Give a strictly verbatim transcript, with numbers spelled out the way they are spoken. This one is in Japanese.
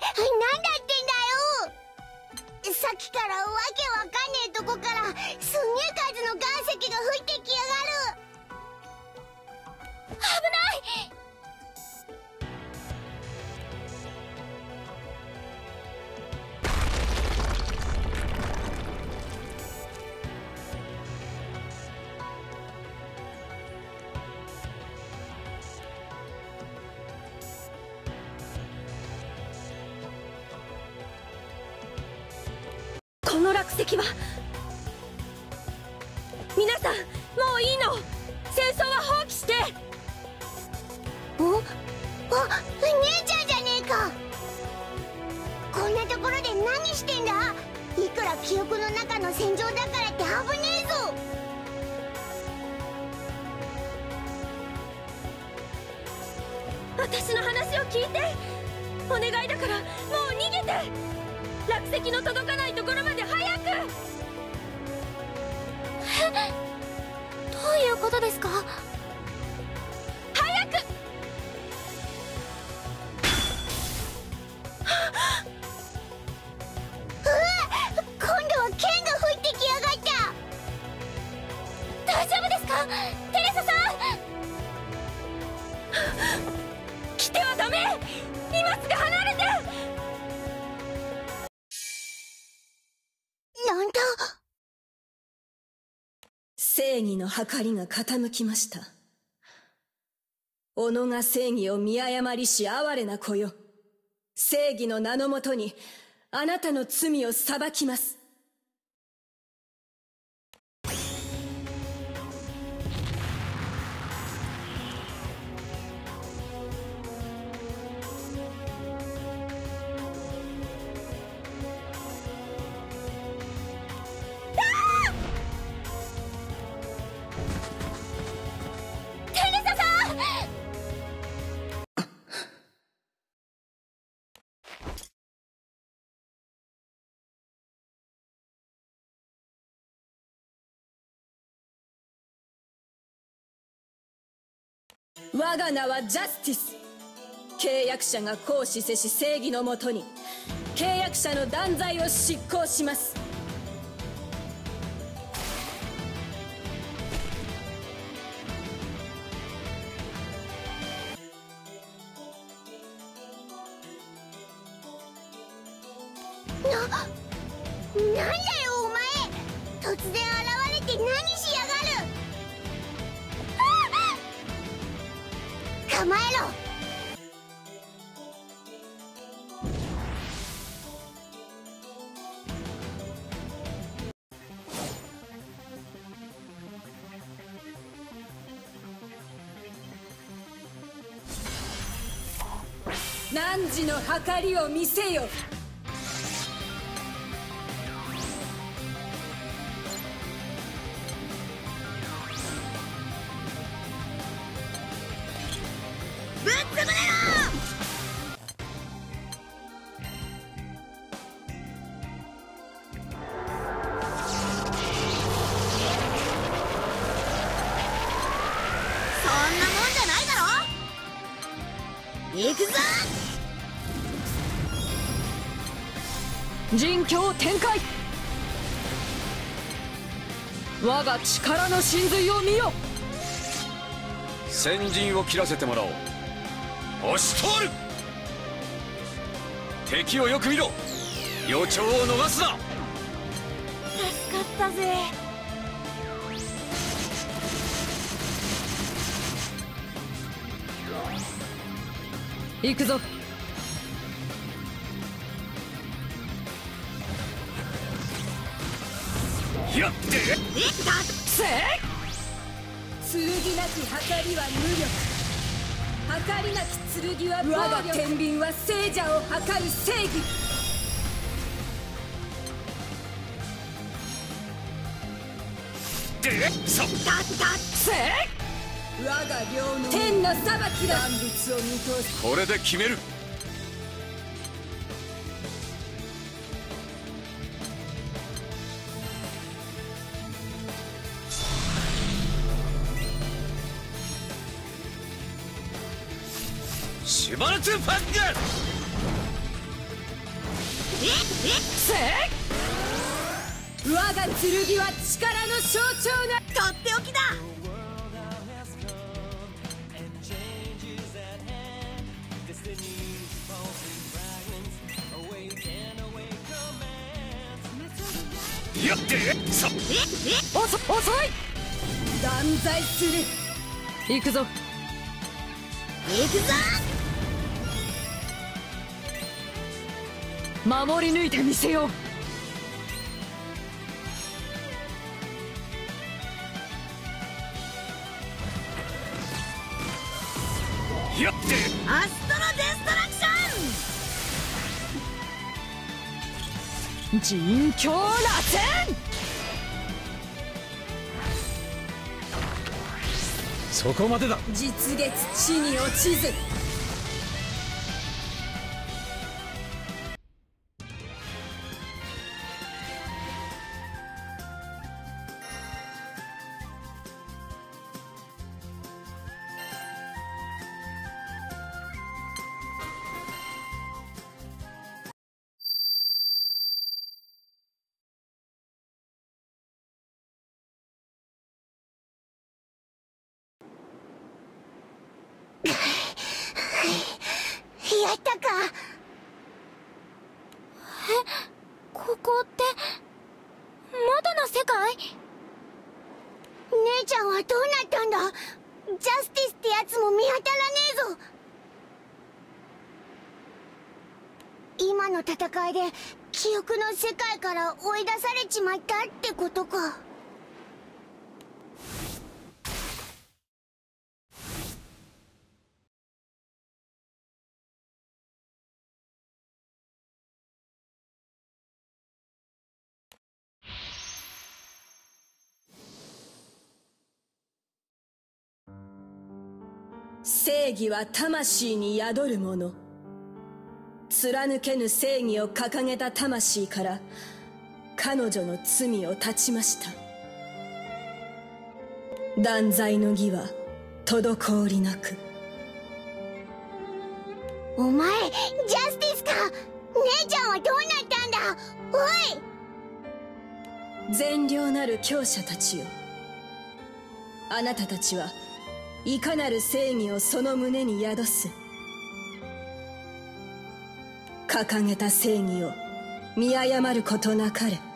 なんだってんだよ。さっきからわけわかんねえとこからすんげえ数の岩石が降ってきやがる。危ない。 この落石は。皆さんもういいの。戦争は放棄して。 おあ、姉ちゃんじゃねえか。こんなところで何してんだ。いくら記憶の中の戦場だからって危ねえぞ。 私の話を聞いて。お願いだからもう逃げて。落石の届かないところまで早く。 え、どういうことですか。 早く。 うわ、今度は剣が吹いてきやがった。大丈夫ですか、テレサさん。 来てはダメ。今すぐ離れて。 なんだ。 正義の計りが傾きました。己が正義を見誤りし哀れな子よ。正義の名のもとにあなたの罪を裁きます。我が名はジャスティス。契約者が行使せし正義のもとに契約者の断罪を執行します。 な、なんだよお前。突然現れて何しやがる。構えろ。 汝の計りを見せよ。 ぶっ潰れろ。そんなもんじゃないだろ。行くぞ。 陣境展開。我が力の神髄を見よ。 先陣を切らせてもらおう。押し通る。敵をよく見ろ。予兆を逃すな。 助かったぜ。 行くぞ。 やっていったせい。剣なき計りは無力。計りなき剣は暴力。我が天秤は聖者を計る正義。 でそたったせい。我が領の天の裁きだ。万物を見通す。 これで決める。シュバルツファング。 我が剣は力の象徴な。 とっておきだ。 やってさおそ遅い。 断罪する。 行くぞ行くぞ。守り抜いてみせよう。 やってアストロデストラクション。人狂螺旋。 そこまでだ。 実月地に落ちず。 やったか。え、ここってまだの世界？姉ちゃんはどうなったんだ？ジャスティスってやつも見当たらねえぞ。今の戦いで記憶の世界から追い出されちまったってことか。 正義は魂に宿るもの。貫けぬ正義を掲げた魂から彼女の罪を断ちました。断罪の儀は滞りなく。 お前ジャスティスか。姉ちゃんはどうなったんだ。おい、 善良なる強者たちよ。あなたたちはいかなる正義をその胸に宿す。掲げた正義を見誤ることなかれ。